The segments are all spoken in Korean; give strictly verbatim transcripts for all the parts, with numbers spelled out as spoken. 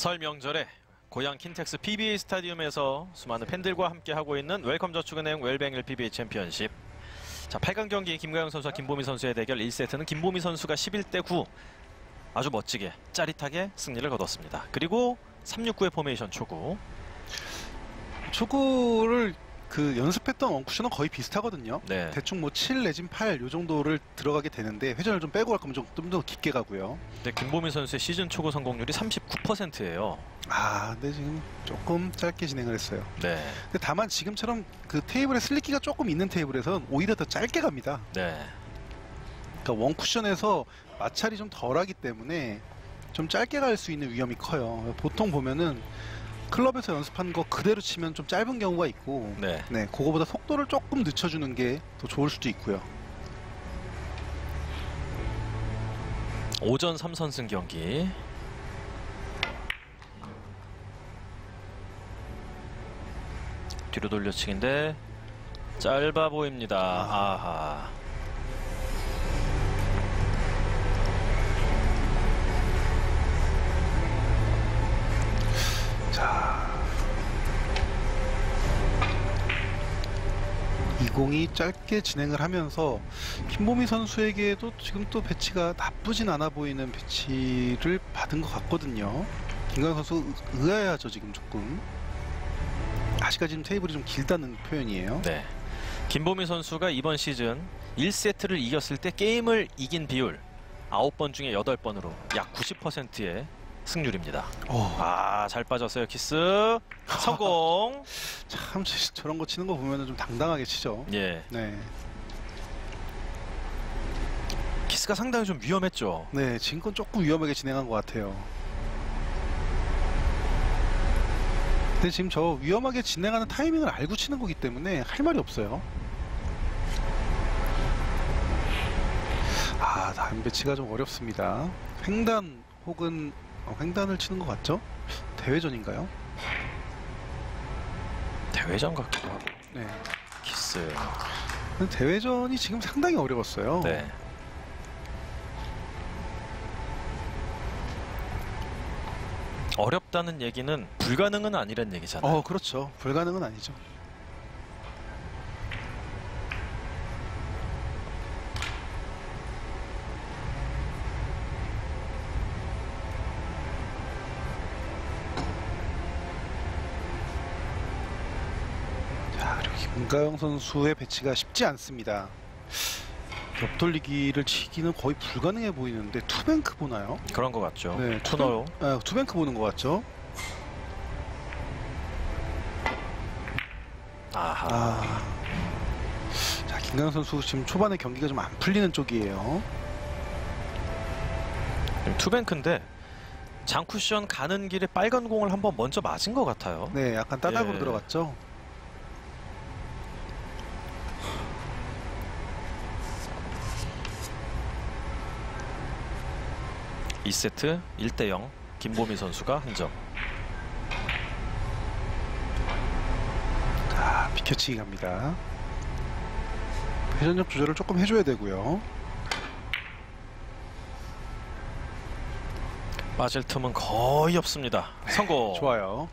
설 명절에 고향 킨텍스 피비에이 스타디움에서 수많은 팬들과 함께하고 있는 웰컴저축은행 웰뱅일 피비에이 챔피언십. 자, 팔 강 경기 김가영 선수와 김보미 선수의 대결 일 세트는 김보미 선수가 십일 대 구 아주 멋지게 짜릿하게 승리를 거뒀습니다. 그리고 삼육구의 포메이션 초구. 초구를 그 연습했던 원쿠션은 거의 비슷하거든요. 네. 대충 뭐 칠 내진 팔 요 정도를 들어가게 되는데 회전을 좀 빼고 갈 거면 좀 더 깊게 가고요. 근데 김보미 선수의 시즌 초구 성공률이 삼십구 퍼센트예요. 아, 근데 지금 조금 짧게 진행을 했어요. 네. 근데 다만 지금처럼 그 테이블에 슬리키가 조금 있는 테이블에서는 오히려 더 짧게 갑니다. 네. 그러니까 원쿠션에서 마찰이 좀 덜하기 때문에 좀 짧게 갈 수 있는 위험이 커요. 보통 보면은 클럽에서 연습한 거 그대로 치면 좀 짧은 경우가 있고, 네. 네, 그거보다 속도를 조금 늦춰주는 게 더 좋을 수도 있고요. 오전 삼 선승 경기. 뒤로 돌려치기인데 짧아 보입니다. 아하. 자, 이 공이 짧게 진행을 하면서 김보미 선수에게도 지금 또 배치가 나쁘진 않아 보이는 배치를 받은 것 같거든요. 김가영 선수 의아해하죠 지금 조금. 아직까지는 테이블이 좀 길다는 표현이에요. 네. 김보미 선수가 이번 시즌 일 세트를 이겼을 때 게임을 이긴 비율 아홉 번 중에 여덟 번으로 약 구십 퍼센트의 승률입니다. 아, 잘 빠졌어요. 키스 성공. 참 저런 거 치는 거 보면 좀 당당하게 치죠. 예. 네. 키스가 상당히 좀 위험했죠. 네, 지금 건 조금 위험하게 진행한 것 같아요. 근데 지금 저 위험하게 진행하는 타이밍을 알고 치는 거기 때문에 할 말이 없어요. 아, 다음 배치가 좀 어렵습니다. 횡단 혹은 어, 횡단을 치는 것 같죠? 대회전인가요? 대회전 같기도 하고. 네. 키스. 근데 대회전이 지금 상당히 어려웠어요. 네. 어렵다는 얘기는 불가능은 아니란 얘기잖아요. 어, 그렇죠. 불가능은 아니죠. 자, 그리고 김가영 선수의 배치가 쉽지 않습니다. 옆돌리기를 치기는 거의 불가능해 보이는데 투뱅크 보나요? 그런 것 같죠. 네, 투너로. 투뱅, 아, 투뱅크 보는 것 같죠? 아하. 아. 자, 김가영 선수 지금 초반에 경기가 좀 안 풀리는 쪽이에요. 투뱅크인데 장쿠션 가는 길에 빨간 공을 한번 먼저 맞은 것 같아요. 네, 약간 따닥으로 예. 들어갔죠. 이 세트 일 대 영 김보미 선수가 한 점. 자, 비켜치기 갑니다. 회전력 조절을 조금 해줘야 되고요. 빠질 틈은 거의 없습니다. 성공. 좋아요.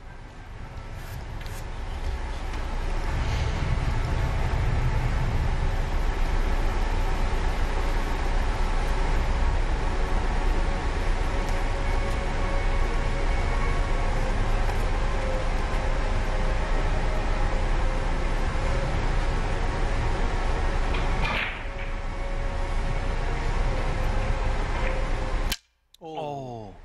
오.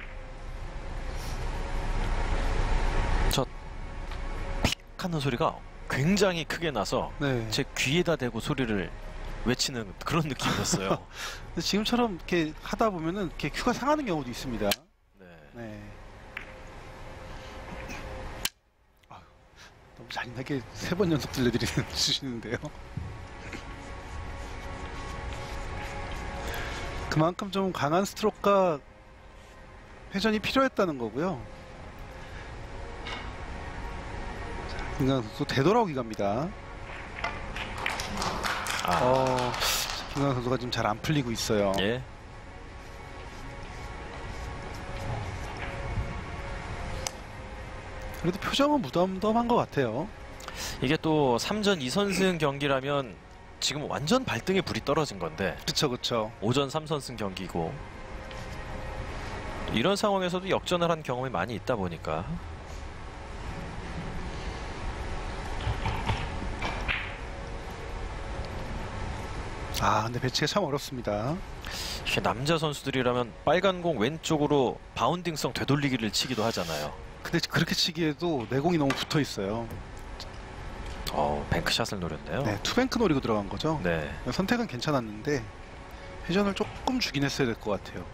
저 픽 하는 소리가 굉장히 크게 나서 네. 제 귀에다 대고 소리를 외치는 그런 느낌이었어요. 근데 지금처럼 이렇게 하다 보면은 이렇게 큐가 상하는 경우도 있습니다. 네. 네. 아유, 너무 잔인하게 세 번 연속 들려드리시는데요. 그만큼 좀 강한 스트로크가 회전이 필요했다는 거고요. 자, 김가영 선수 되돌아오기 갑니다. 아. 어, 김가영 선수가 지금 잘 안 풀리고 있어요. 예. 그래도 표정은 무덤덤한 것 같아요. 이게 또 삼 전 이 선승 경기라면 지금 완전 발등에 불이 떨어진 건데 그쵸 그쵸. 오 전 삼 선승 경기고 이런 상황에서도 역전을 한 경험이 많이 있다 보니까 아 근데 배치가 참 어렵습니다. 이게 남자 선수들이라면 빨간 공 왼쪽으로 바운딩성 되돌리기를 치기도 하잖아요. 근데 그렇게 치기에도 내공이 너무 붙어 있어요. 어, 뱅크샷을 노렸네요. 네, 투뱅크 노리고 들어간 거죠. 네. 선택은 괜찮았는데 회전을 조금 주긴 했어야 될 것 같아요.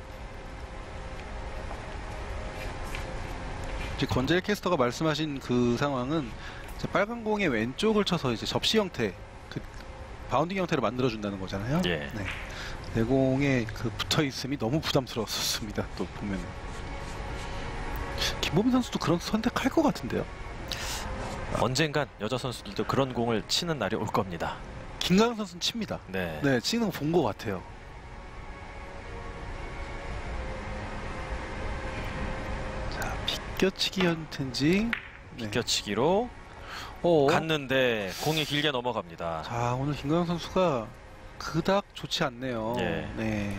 이제 권재일 캐스터가 말씀하신 그 상황은 이제 빨간 공의 왼쪽을 쳐서 이제 접시 형태, 그 바운딩 형태를 만들어 준다는 거잖아요. 예. 네. 내공에 그 붙어 있음이 너무 부담스러웠습니다. 또 보면 김보민 선수도 그런 선택할 것 같은데요. 언젠간 여자 선수들도 그런 공을 치는 날이 올 겁니다. 김가영 선수는 칩니다. 네. 네, 치는 거 본 것 같아요. 자, 비껴치기 형태인지. 네. 비껴치기로 어. 갔는데 공이 길게 넘어갑니다. 자, 오늘 김가영 선수가 그닥 좋지 않네요. 예. 네.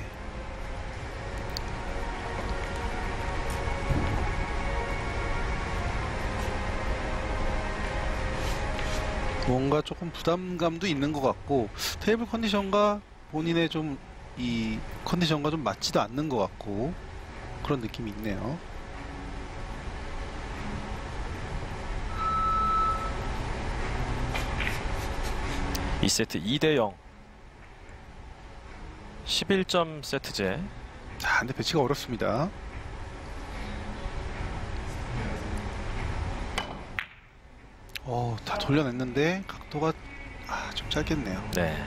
뭔가 조금 부담감도 있는 것 같고 테이블 컨디션과 본인의 좀 이 컨디션과 좀 맞지도 않는 것 같고 그런 느낌이 있네요. 이 세트 이 대 영. 십일 점 세트제. 자, 근데 배치가 어렵습니다. 어, 다 돌려냈는데 각도가 아, 좀 짧겠네요. 네.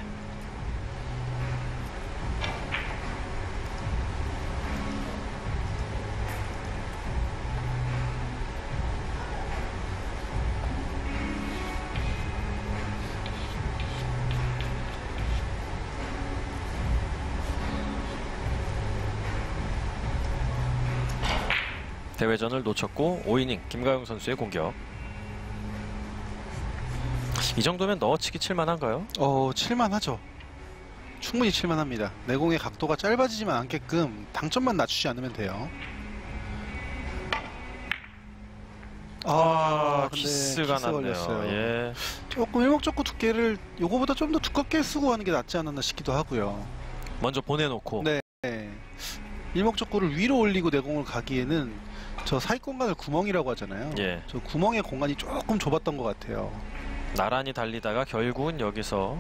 대회전을 놓쳤고 오 이닝 김가영 선수의 공격. 이 정도면 넣어치기 칠만한가요? 어, 칠만하죠. 충분히 칠만합니다. 내공의 각도가 짧아지지만 않게끔 당점만 낮추지 않으면 돼요. 아, 근데 키스가 키스 났네요. 걸렸어요. 예. 조금 일목적구 두께를 요거보다 좀 더 두껍게 쓰고 하는 게 낫지 않았나 싶기도 하고요. 먼저 보내놓고. 네. 일목적구를 위로 올리고 내공을 가기에는 저 사이 공간을 구멍이라고 하잖아요. 예. 저 구멍의 공간이 조금 좁았던 것 같아요. 나란히 달리다가 결국은 여기서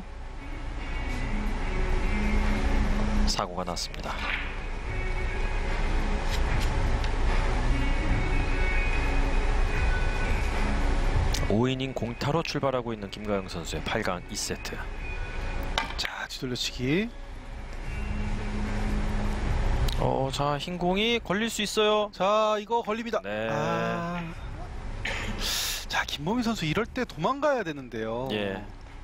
사고가 났습니다. 오 이닝 공타로 출발하고 있는 김가영 선수의 팔 강 이 세트. 자, 뒤돌려치기. 어, 자, 흰 공이 걸릴 수 있어요. 자, 이거 걸립니다. 네. 아... 자, 김보민 선수 이럴 때 도망가야 되는데요. 예.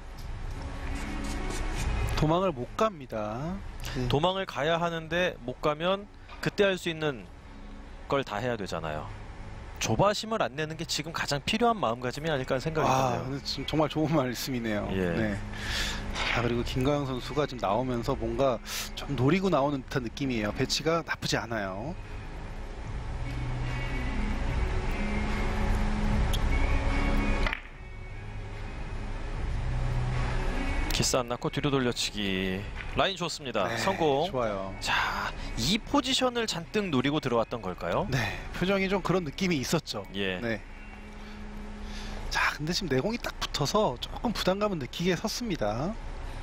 도망을 못 갑니다. 네. 도망을 가야 하는데 못 가면 그때 할 수 있는 걸 다 해야 되잖아요. 조바심을 안 내는 게 지금 가장 필요한 마음가짐이 아닐까 하는 생각이 아, 드네요. 근데 지금 정말 좋은 말씀이네요. 예. 네. 자, 그리고 김가영 선수가 지금 나오면서 뭔가 좀 노리고 나오는 듯한 느낌이에요. 배치가 나쁘지 않아요. 키스 안 났고 뒤로 돌려치기. 라인 좋습니다. 네, 성공. 좋아요. 자, 이 포지션을 잔뜩 노리고 들어왔던 걸까요? 네, 표정이 좀 그런 느낌이 있었죠. 예. 네. 자, 근데 지금 내공이 딱 붙어서 조금 부담감은 느끼게 섰습니다.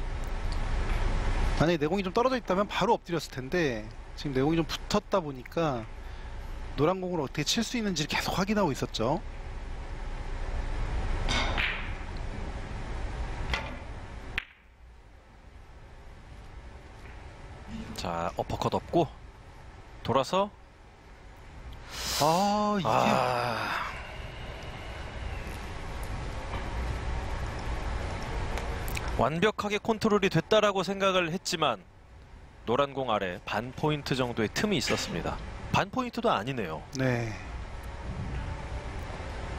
만약에 내공이 좀 떨어져 있다면 바로 엎드렸을 텐데 지금 내공이 좀 붙었다 보니까 노란 공을 어떻게 칠 수 있는지를 계속 확인하고 있었죠. 자, 어퍼컷 없고 돌아서. 아, 이게 아... 완벽하게 컨트롤이 됐다라고 생각을 했지만 노란 공 아래 반 포인트 정도의 틈이 있었습니다. 반 포인트도 아니네요. 네.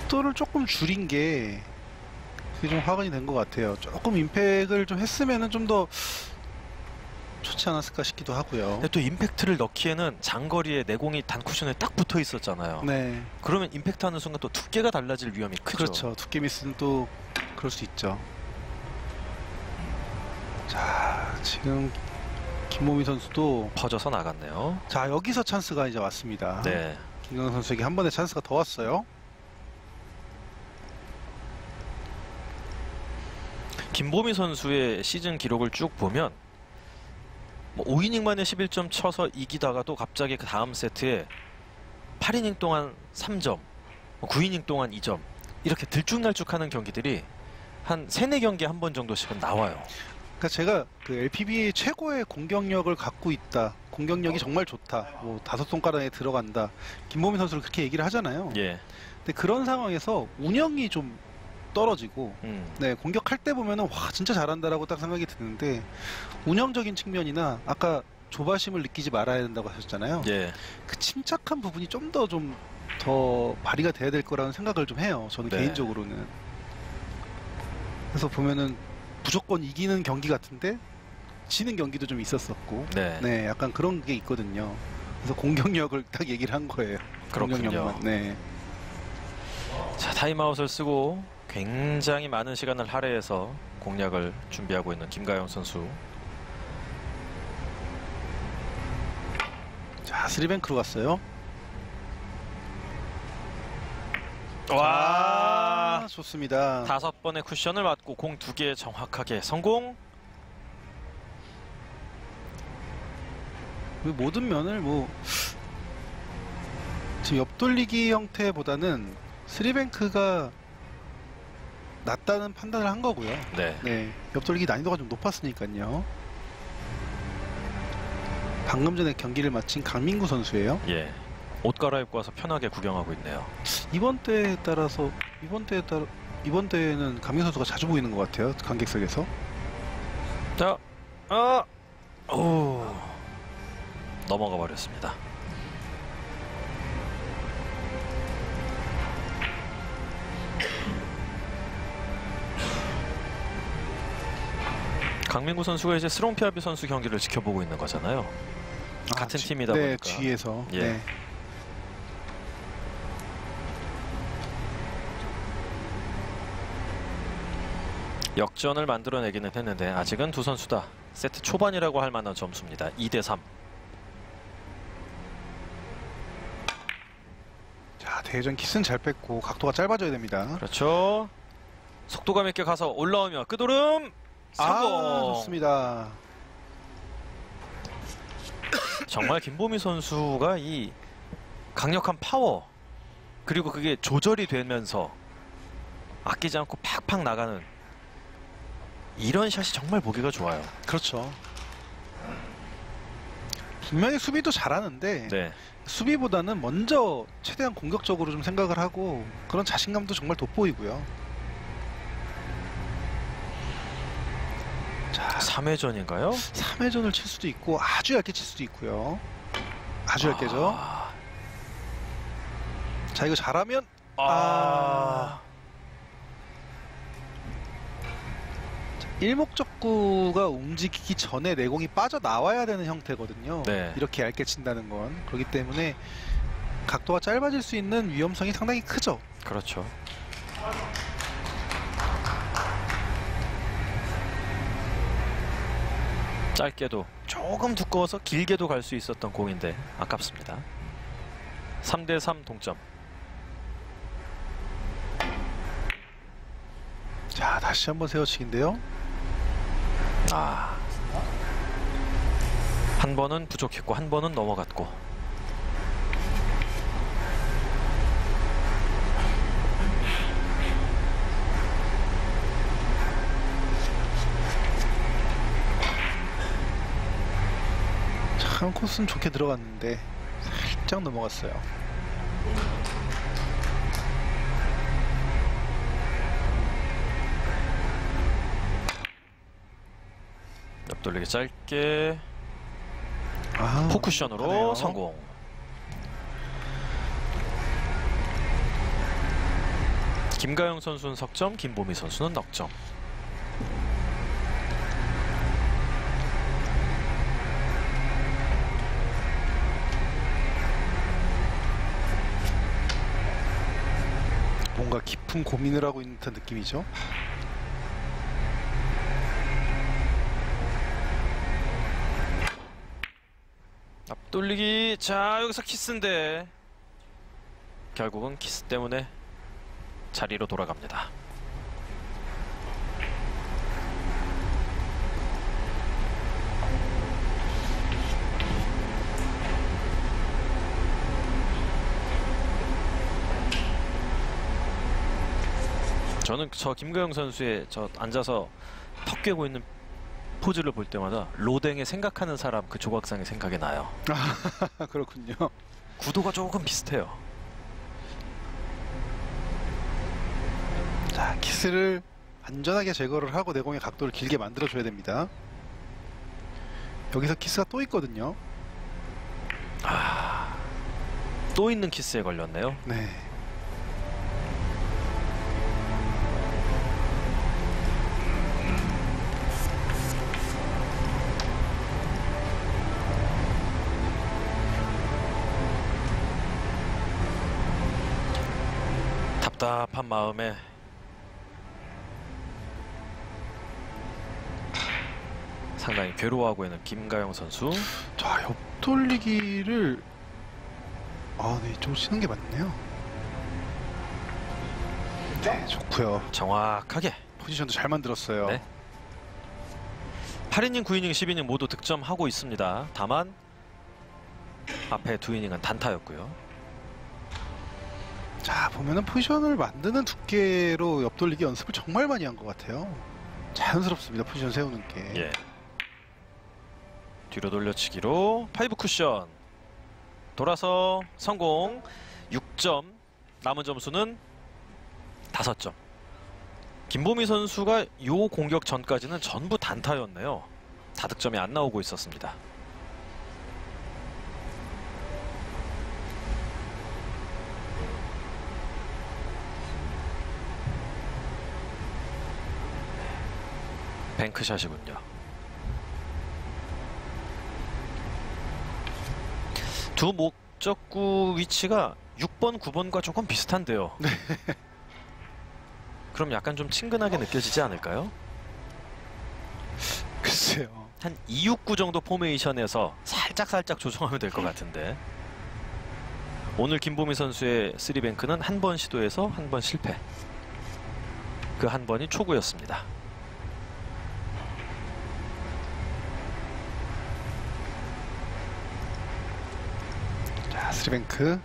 속도를 조금 줄인 게 그게 좀 화근이 된 것 같아요. 조금 임팩을 좀 했으면은 좀 더 좋지 않았을까 싶기도 하고요. 근데 또 임팩트를 넣기에는 장거리에 내공이 단 쿠션에 딱 붙어 있었잖아요. 네, 그러면 임팩트 하는 순간 또 두께가 달라질 위험이 크죠. 그렇죠. 두께 미스는 또 그럴 수 있죠. 자, 지금 김보미 선수도 퍼져서 나갔네요. 자 여기서 찬스가 이제 왔습니다. 네. 김광현 선수에게 한 번의 찬스가 더 왔어요. 김보미 선수의 시즌 기록을 쭉 보면 뭐 오 이닝 만에 십일 점 쳐서 이기다가도 갑자기 그 다음 세트에 팔 이닝 동안 삼 점, 구 이닝 동안 이 점 이렇게 들쭉날쭉하는 경기들이 한 세네 경기에 한 번 정도씩은 나와요. 그러니까 제가 그 엘피비에이 최고의 공격력을 갖고 있다. 공격력이 정말 좋다. 뭐 다섯 손가락에 들어간다. 김보미 선수를 그렇게 얘기를 하잖아요. 예. 근데 그런 상황에서 운영이 좀 떨어지고 음. 네, 공격할 때 보면은 와 진짜 잘한다라고 딱 생각이 드는데 운영적인 측면이나 아까 조바심을 느끼지 말아야 된다고 하셨잖아요. 예. 그 침착한 부분이 좀 더 좀 더 발휘가 돼야 될 거라는 생각을 좀 해요. 저는 네. 개인적으로는. 그래서 보면은 무조건 이기는 경기 같은데 지는 경기도 좀 있었었고, 네. 네, 약간 그런 게 있거든요. 그래서 공격력을 딱 얘기를 한 거예요. 그렇군요. 공격력만. 네. 자, 타임아웃을 쓰고 굉장히 많은 시간을 할애해서 공략을 준비하고 있는 김가영 선수. 자, 쓰리뱅크로 갔어요. 와, 아, 좋습니다. 다섯 번의 쿠션을 맞고 공 두 개 정확하게 성공. 그 모든 면을 뭐 지금 옆돌리기 형태보다는 쓰리뱅크가 낫다는 판단을 한 거고요. 네. 네, 옆돌리기 난이도가 좀 높았으니까요. 방금 전에 경기를 마친 강민구 선수예요. 예. 옷 갈아입고 와서 편하게 구경하고 있네요. 이번 대회에 따라서 이번 대회에 따라 이번 대회는 강민구 선수가 자주 보이는 것 같아요. 관객석에서. 자, 아, 오, 넘어가 버렸습니다. 강민구 선수가 이제 스롱피아비 선수 경기를 지켜보고 있는 거잖아요. 같은 지- 팀이다 네, 보니까. 뒤에서. 예. 네. 역전을 만들어내기는 했는데 아직은 두 선수 다 세트 초반이라고 할 만한 점수입니다. 이 대 삼. 자, 대회전 키스는 잘 뺐고 각도가 짧아져야 됩니다. 그렇죠. 속도감 있게 가서 올라오며 끄도름 성공. 아, 좋습니다. 정말 김보미 선수가 이 강력한 파워 그리고 그게 조절이 되면서 아끼지 않고 팍팍 나가는 이런 샷이 정말 보기가 좋아요. 그렇죠. 분명히 수비도 잘하는데 네. 수비보다는 먼저 최대한 공격적으로 좀 생각을 하고 그런 자신감도 정말 돋보이고요. 자, 삼 회전인가요? 삼 회전을 칠 수도 있고 아주 얇게 칠 수도 있고요. 아주 얇게죠. 아, 자, 이거 잘하면 아. 일목적구가 움직이기 전에 내공이 빠져나와야 되는 형태거든요. 네. 이렇게 얇게 친다는 건. 그렇기 때문에 각도가 짧아질 수 있는 위험성이 상당히 크죠. 그렇죠. 짧게도 조금 두꺼워서 길게도 갈 수 있었던 공인데 아깝습니다. 삼 대 삼 동점. 자, 다시 한번 세워치기인데요. 아, 한 번은 부족했고 한 번은 넘어갔고. 참 코스는 좋게 들어갔는데 살짝 넘어갔어요. 옆돌리기 짧게 아, 포쿠션으로 가네요. 성공. 김가영 선수는 석점, 김보미 선수는 넉 점. 뭔가 깊은 고민을 하고 있는 듯한 느낌이죠. 앞돌리기. 자, 여기서 키스인데 결국은 키스 때문에 자리로 돌아갑니다. 저는 저 김가영 선수의 저 앉아서 턱 꿰고 있는 포즈를 볼 때마다 로댕에 생각하는 사람 그 조각상이 생각이 나요. 그렇군요. 구도가 조금 비슷해요. 자, 키스를 안전하게 제거를 하고 내공의 각도를 길게 만들어줘야 됩니다. 여기서 키스가 또 있거든요. 아, 또 있는 키스에 걸렸네요. 네. 답답한 마음에 상당히 괴로워하고 있는 김가영 선수. 자, 옆돌리기를 아, 네, 좀 치는 게 맞네요. 네, 좋고요. 정확하게. 포지션도 잘 만들었어요. 네. 팔 이닝, 구 이닝, 십 이닝 모두 득점하고 있습니다. 다만 앞에 두 이닝은 단타였고요. 자, 보면은 포지션을 만드는 두께로 옆돌리기 연습을 정말 많이 한 것 같아요. 자연스럽습니다. 포지션 세우는 게. 예. 뒤로 돌려치기로 파이브 쿠션. 돌아서 성공. 육 점. 남은 점수는 다섯 점. 김보미 선수가 요 공격 전까지는 전부 단타였네요. 다득점이 안 나오고 있었습니다. 뱅크샷이군요. 두 목적구 위치가 육 번, 구 번과 조금 비슷한데요. 네. 그럼 약간 좀 친근하게 느껴지지 않을까요? 글쎄요. 한 이 육 구 정도 포메이션에서 살짝살짝 조정하면 될 것 같은데. 오늘 김보미 선수의 쓰리뱅크는 한 번 시도해서 한 번 실패. 그 한 번이 초구였습니다. 자, 쓰리뱅크.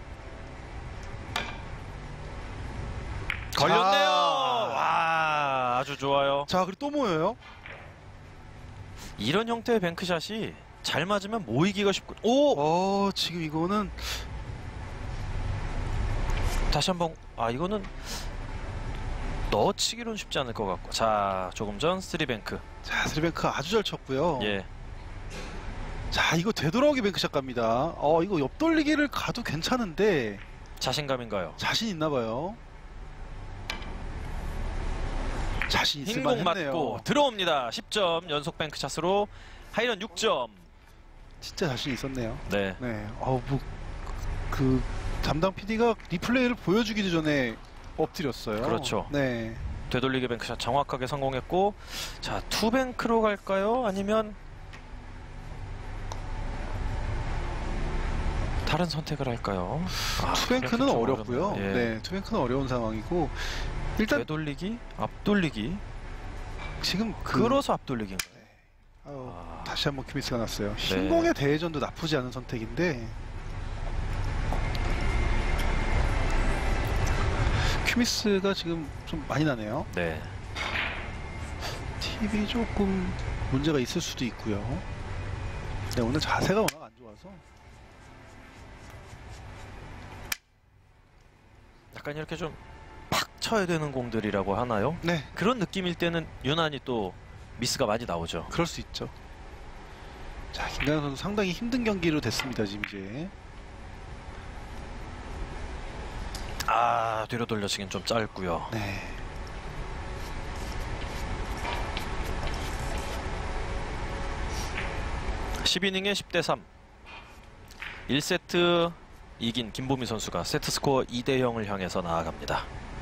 걸렸네요. 자. 와, 아주 좋아요. 자, 그리고 또 모여요. 이런 형태의 뱅크샷이 잘 맞으면 모이기가 쉽고. 오! 어, 지금 이거는 다시 한번. 아, 이거는 넣어치기로는 쉽지 않을 것 같고. 자, 조금 전 쓰리뱅크. 자, 쓰리뱅크 아주 잘 쳤고요. 예. 자, 이거 되돌아오기 뱅크샷 갑니다. 어, 이거 옆돌리기를 가도 괜찮은데 자신감인가요? 자신 있나 봐요. 자신 있을 흰공 만했네요. 맞고 들어옵니다. 십 점 연속 뱅크샷으로 하이런 육 점. 진짜 자신 있었네요. 네. 네. 어, 뭐 그 담당 피디가 리플레이를 보여주기도 전에 엎드렸어요. 그렇죠. 네. 되돌리기 뱅크샷 정확하게 성공했고, 자, 투뱅크로 갈까요? 아니면 다른 선택을 할까요? 아, 투뱅크는 이렇게 좀 어렵고요. 어렵네요. 예. 네, 투뱅크는 어려운 상황이고 일단 되돌리기, 앞돌리기, 지금 그 끌어서 앞돌리기인가요? 아유, 아, 다시 한번 큐미스가 났어요. 흰공의 대회전도 나쁘지 않은 선택인데 큐미스가 지금 좀 많이 나네요. 네. 팁이 조금 문제가 있을 수도 있고요. 네, 오늘 자세가 워낙 안 좋아서 약간 이렇게 좀 팍 쳐야 되는 공들이라고 하나요? 네, 그런 느낌일 때는 유난히 또 미스가 많이 나오죠. 그럴 수 있죠. 자, 김가영 선수 상당히 힘든 경기로 됐습니다. 지금 이제 아, 뒤로 돌려치긴 좀 짧고요. 네. 십 이닝에 십 대 삼. 일 세트 이긴 김보미 선수가 세트 스코어 이 대 영을 향해서 나아갑니다.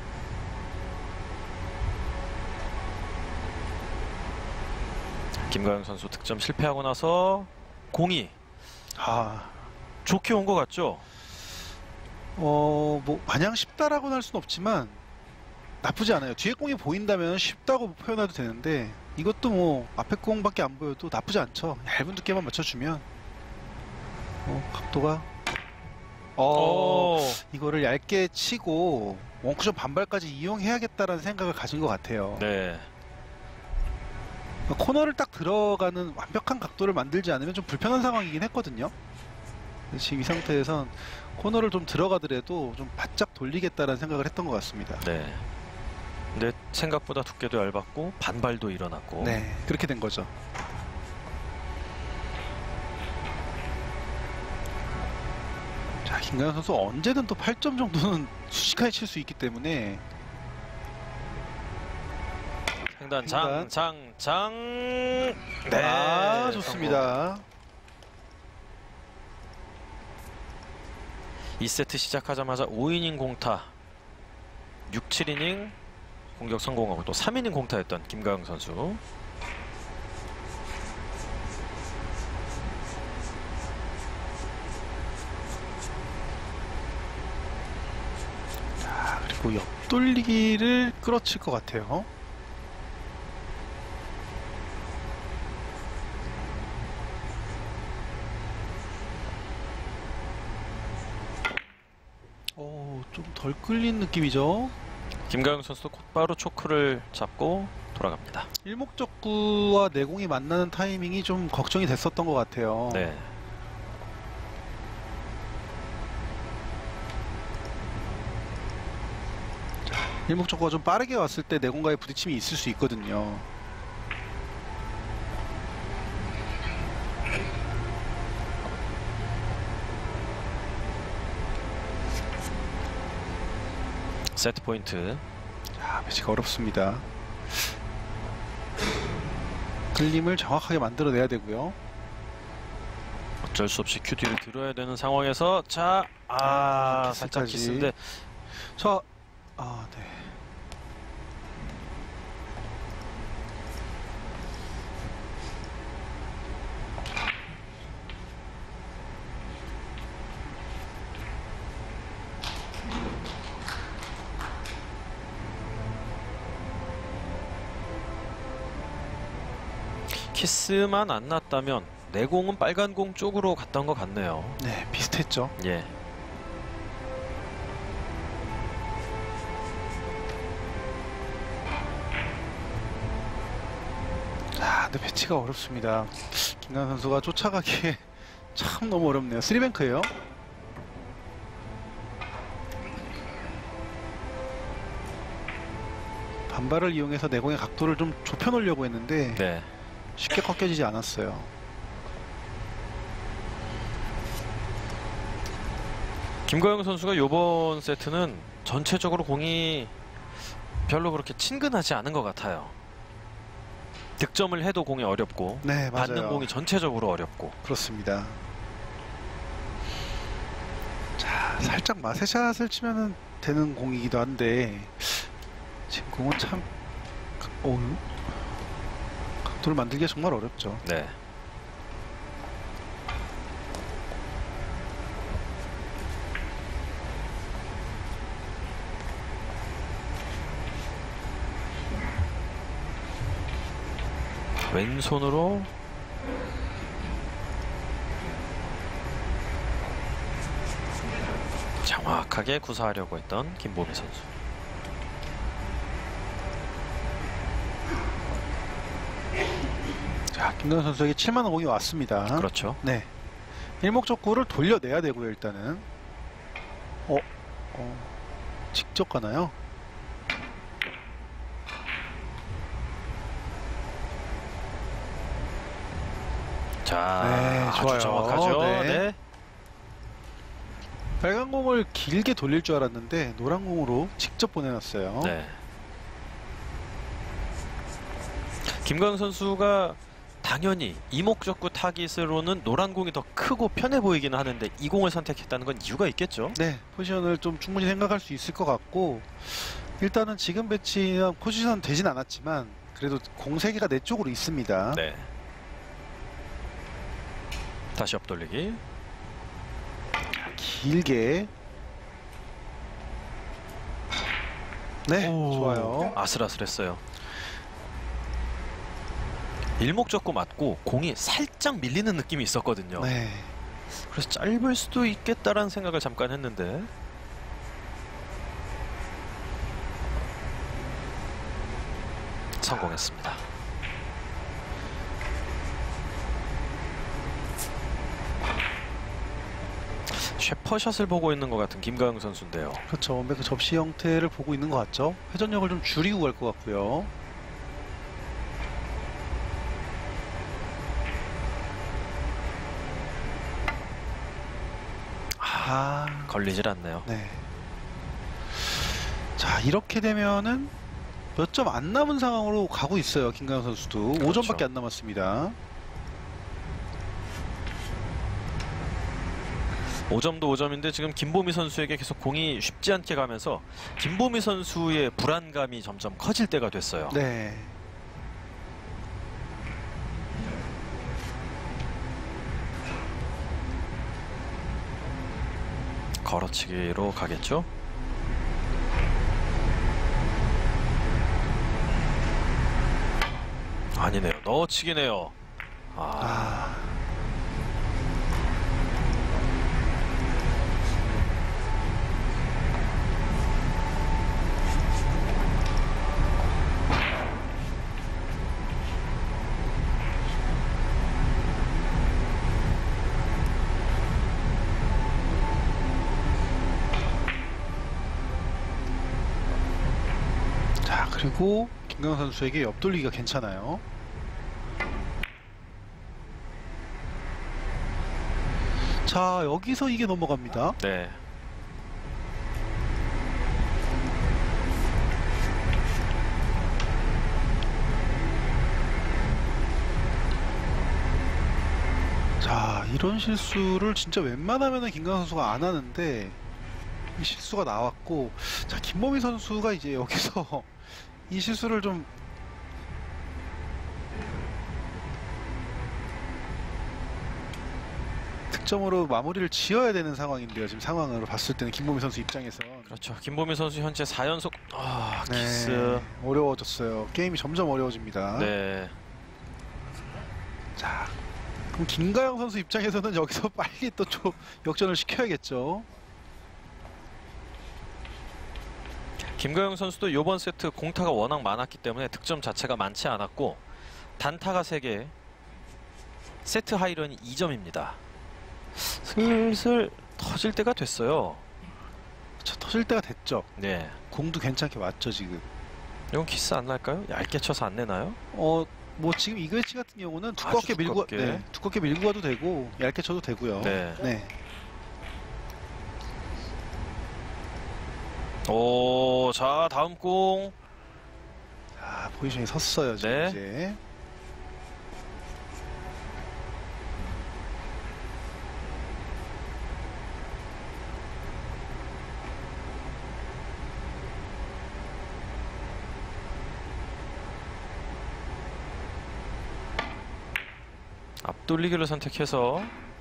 김가영 선수 득점 실패하고 나서 공이 아, 좋게 온 것 같죠? 어, 뭐 마냥 쉽다라고는 할 수는 없지만 나쁘지 않아요. 뒤에 공이 보인다면 쉽다고 표현해도 되는데 이것도 뭐 앞에 공밖에 안 보여도 나쁘지 않죠. 얇은 두께만 맞춰주면 어, 각도가 어, 오. 이거를 얇게 치고 원쿠션 반발까지 이용해야겠다라는 생각을 가진 것 같아요. 네. 코너를 딱 들어가는 완벽한 각도를 만들지 않으면 좀 불편한 상황이긴 했거든요. 지금 이 상태에선 코너를 좀 들어가더라도 좀 바짝 돌리겠다라는 생각을 했던 것 같습니다. 네. 근데 생각보다 두께도 얇았고 반발도 일어났고. 네, 그렇게 된 거죠. 자, 김가연 선수 언제든 또 팔 점 정도는 순식간에 칠 수 있기 때문에 횡단 횡단. 장, 장, 장. 네. 아, 좋습니다. 이 세트 시작하자마자 오 이닝 공타, 육, 칠 이닝 공격 성공하고 또 삼 이닝 공타였던 김가영 선수. 자, 그리고 옆돌리기를 끌어칠 것 같아요. 오, 좀 덜 끌린 느낌이죠. 김가영 선수도 곧바로 초크를 잡고 돌아갑니다. 일목적구와 내공이 만나는 타이밍이 좀 걱정이 됐었던 것 같아요. 네. 일목적구가 좀 빠르게 왔을 때 내공과의 부딪힘이 있을 수 있거든요. 세트 포인트. 자, 배치가 어렵습니다. 끌림을 정확하게 만들어내야 되고요. 어쩔 수 없이 큐티를 들어야 되는 상황에서 자, 아, 살짝 키스까지. 키스인데 자, 아, 네. 키스만 안 났다면 내공은 빨간 공 쪽으로 갔던 것 같네요. 네, 비슷했죠. 예. 자, 근데 배치가 어렵습니다. 김가연 선수가 쫓아가기에 참 너무 어렵네요. 쓰리뱅크예요. 반발을 이용해서 내공의 각도를 좀 좁혀 놓으려고 했는데 네. 쉽게 꺾여지지 않았어요. 김가영 선수가 이번 세트는 전체적으로 공이 별로 그렇게 친근하지 않은 것 같아요. 득점을 해도 공이 어렵고 네, 맞아요. 받는 공이 전체적으로 어렵고. 그렇습니다. 자, 살짝 마세샷을 치면 되는 공이기도 한데 지금 공은 참 어, 각도를 만들기가 정말 어렵죠. 네. 왼손으로 정확하게 구사하려고 했던 김보미 선수. 자, 김가연 선수에게 칠만 원 공이 왔습니다. 그렇죠. 네, 일목적구를 돌려내야 되고요. 일단은 어, 어 직접 가나요? 자, 네, 아주 좋아요. 정확하죠. 네. 네. 빨간 공을 길게 돌릴 줄 알았는데 노란 공으로 직접 보내놨어요. 네. 김가영 선수가 당연히 이목적구 타깃으로는 노란 공이 더 크고 편해 보이기는 하는데 이 공을 선택했다는 건 이유가 있겠죠? 네, 포지션을 좀 충분히 생각할 수 있을 것 같고, 일단은 지금 배치는 포지션 되진 않았지만 그래도 공 세 개가 내 쪽으로 있습니다. 네. 다시 엎돌리기. 길게. 네, 오, 좋아요. 아슬아슬했어요. 일목적구 맞고 공이 살짝 밀리는 느낌이 있었거든요. 네. 그래서 짧을 수도 있겠다라는 생각을 잠깐 했는데 성공했습니다. 쉐퍼샷을 보고 있는 것 같은 김가영 선수인데요. 그렇죠. 원백 접시 형태를 보고 있는 것 같죠. 회전력을 좀 줄이고 갈 것 같고요. 아, 걸리질 않네요. 네. 자, 이렇게 되면은 몇 점 안 남은 상황으로 가고 있어요. 김가영 선수도 그렇죠. 오 점밖에 안 남았습니다. 오 점도 오 점인데 지금 김보미 선수에게 계속 공이 쉽지 않게 가면서 김보미 선수의 불안감이 점점 커질 때가 됐어요. 네. 걸어치기로 가겠죠? 아니네요. 넣어치기네요. 아, 아, 자, 그리고 김가영 선수에게 옆돌리기가 괜찮아요. 자, 여기서 이게 넘어갑니다. 네. 자, 이런 실수를 진짜 웬만하면은 김가영 선수가 안 하는데 이 실수가 나왔고, 자, 김보미 선수가 이제 여기서 이 실수를 좀 득점으로 마무리를 지어야 되는 상황인데요. 지금 상황으로 봤을 때는 김보미 선수 입장에서 그렇죠. 김보미 선수 현재 사 연속 아, 네, 키스. 어려워졌어요. 게임이 점점 어려워집니다. 네. 자, 그럼 김가영 선수 입장에서는 여기서 빨리 또 좀 역전을 시켜야겠죠. 김가영 선수도 이번 세트 공타가 워낙 많았기 때문에 득점 자체가 많지 않았고 단타가 세 개, 세트 하이런이 이 점입니다. 슬슬 터질 때가 됐어요. 저 터질 때가 됐죠. 네. 공도 괜찮게 왔죠 지금. 이건 키스 안 날까요? 얇게 쳐서 안 내나요? 어, 뭐 지금 이글치 같은 경우는 두껍게 아주 밀고, 두껍게. 네, 두껍게 밀고 가도 되고 얇게 쳐도 되고요. 네. 네. 오, 자 다음 공. 자, 포지션에 섰어요 지금 네. 이제. 앞돌리기를 선택해서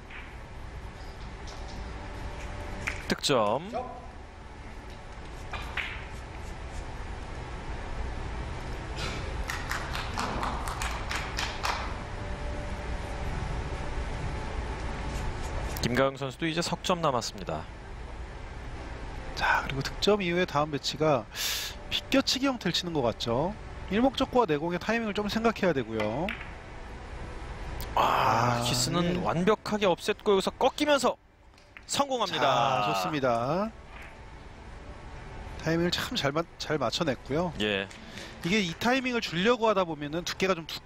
득점. 김가영 선수도 이제 석 점 남았습니다. 자, 그리고 득점 이후에 다음 배치가 비껴치기 형태를 치는 것 같죠. 일목적구와 내공의 타이밍을 좀 생각해야 되고요. 아, 아, 키스는 네. 완벽하게 없앴고 여기서 꺾이면서 성공합니다. 자, 좋습니다. 타이밍을 참 잘 잘 맞춰냈고요. 예, 이게 이 타이밍을 주려고 하다 보면은 두께가 좀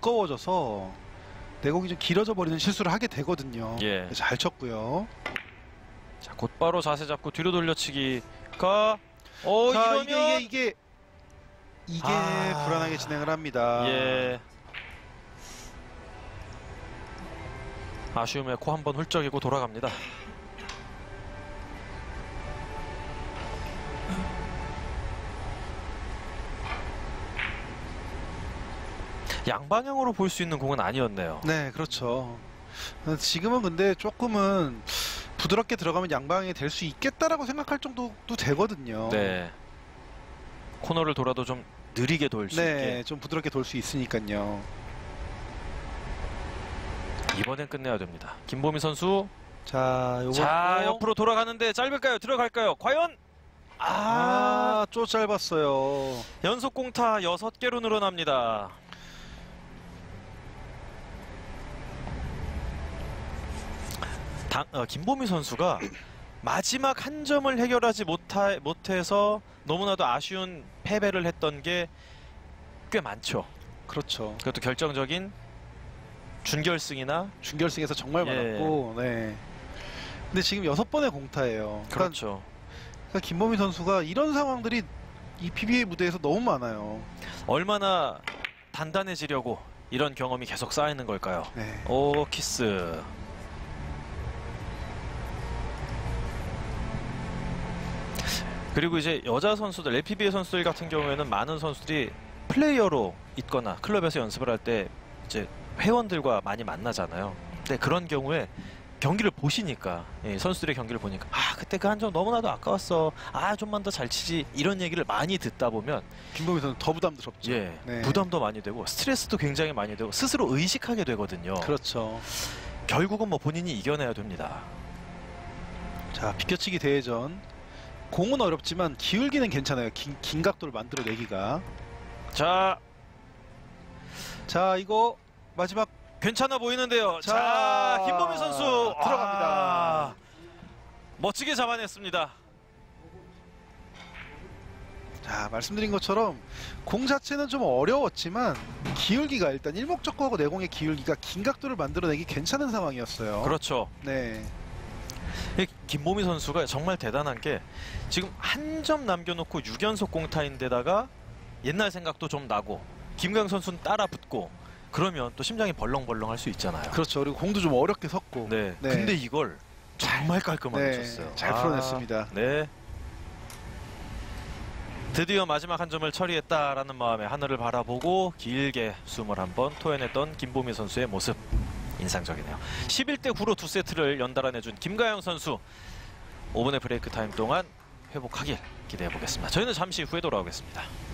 두꺼워져서 내공이 좀 길어져 버리는 실수를 하게 되거든요. 예. 잘 쳤고요. 자, 곧바로 자세 잡고 뒤로 돌려치기가 어 자, 이러면 이게 이게 이게 이게 아. 불안하게 진행을 합니다. 예. 아쉬움에 코 한번 훌쩍이고 돌아갑니다. 양방향으로 볼 수 있는 공은 아니었네요. 네, 그렇죠. 지금은 근데 조금은 부드럽게 들어가면 양방향이 될 수 있겠다라고 생각할 정도도 되거든요. 네. 코너를 돌아도 좀 느리게 돌 수 네, 있게. 좀 부드럽게 돌 수 있으니까요. 이번엔 끝내야 됩니다. 김보미 선수. 자, 요거 자, 옆으로 돌아가는데 짧을까요? 들어갈까요? 과연? 아, 아, 쪼 짧았어요. 연속 공타 여섯 개로 늘어납니다. 당, 어, 김보미 선수가 마지막 한 점을 해결하지 못하, 못해서 너무나도 아쉬운 패배를 했던 게 꽤 많죠. 그렇죠. 그것도 결정적인 준결승이나 준결승에서 정말 예. 많았고, 네. 근데 지금 여섯 번의 공타예요. 그러니까, 그렇죠. 그러니까 김보미 선수가 이런 상황들이 이 피비에이 무대에서 너무 많아요. 얼마나 단단해지려고 이런 경험이 계속 쌓이는 걸까요? 네. 오, 키스. 그리고 이제 여자 선수들, 엘피비에이 선수들 같은 경우에는 많은 선수들이 플레이어로 있거나 클럽에서 연습을 할 때 이제 회원들과 많이 만나잖아요. 근데 그런 경우에 경기를 보시니까, 예, 선수들의 경기를 보니까 아 그때 그 한 점 너무나도 아까웠어. 아 좀만 더 잘 치지. 이런 얘기를 많이 듣다 보면 김보미 선수 더 부담스럽죠. 예, 네. 부담도 많이 되고 스트레스도 굉장히 많이 되고 스스로 의식하게 되거든요. 그렇죠. 결국은 뭐 본인이 이겨내야 됩니다. 자, 비껴치기 대회전. 공은 어렵지만 기울기는 괜찮아요. 긴, 긴 각도를 만들어내기가. 자, 자, 이거 마지막. 괜찮아 보이는데요. 자, 자, 김보미 선수 들어갑니다. 아, 멋지게 잡아냈습니다. 자, 말씀드린 것처럼 공 자체는 좀 어려웠지만 기울기가 일단 일목적고하고 내공의 기울기가 긴 각도를 만들어내기 괜찮은 상황이었어요. 그렇죠. 네. 이 김보미 선수가 정말 대단한 게 지금 한 점 남겨놓고 육 연속 공타인데다가 옛날 생각도 좀 나고 김가영 선수는 따라 붙고 그러면 또 심장이 벌렁벌렁 할 수 있잖아요. 그렇죠. 그리고 공도 좀 어렵게 섰고. 네. 네. 근데 이걸 정말 깔끔하게 네, 쳤어요. 잘 풀어냈습니다. 아, 네. 드디어 마지막 한 점을 처리했다라는 마음에 하늘을 바라보고 길게 숨을 한번 토해냈던 김보미 선수의 모습 인상적이네요. 십일 대 구로 두 세트를 연달아 내준 김가영 선수, 오 분의 브레이크 타임 동안 회복하길 기대해 보겠습니다. 저희는 잠시 후에 돌아오겠습니다.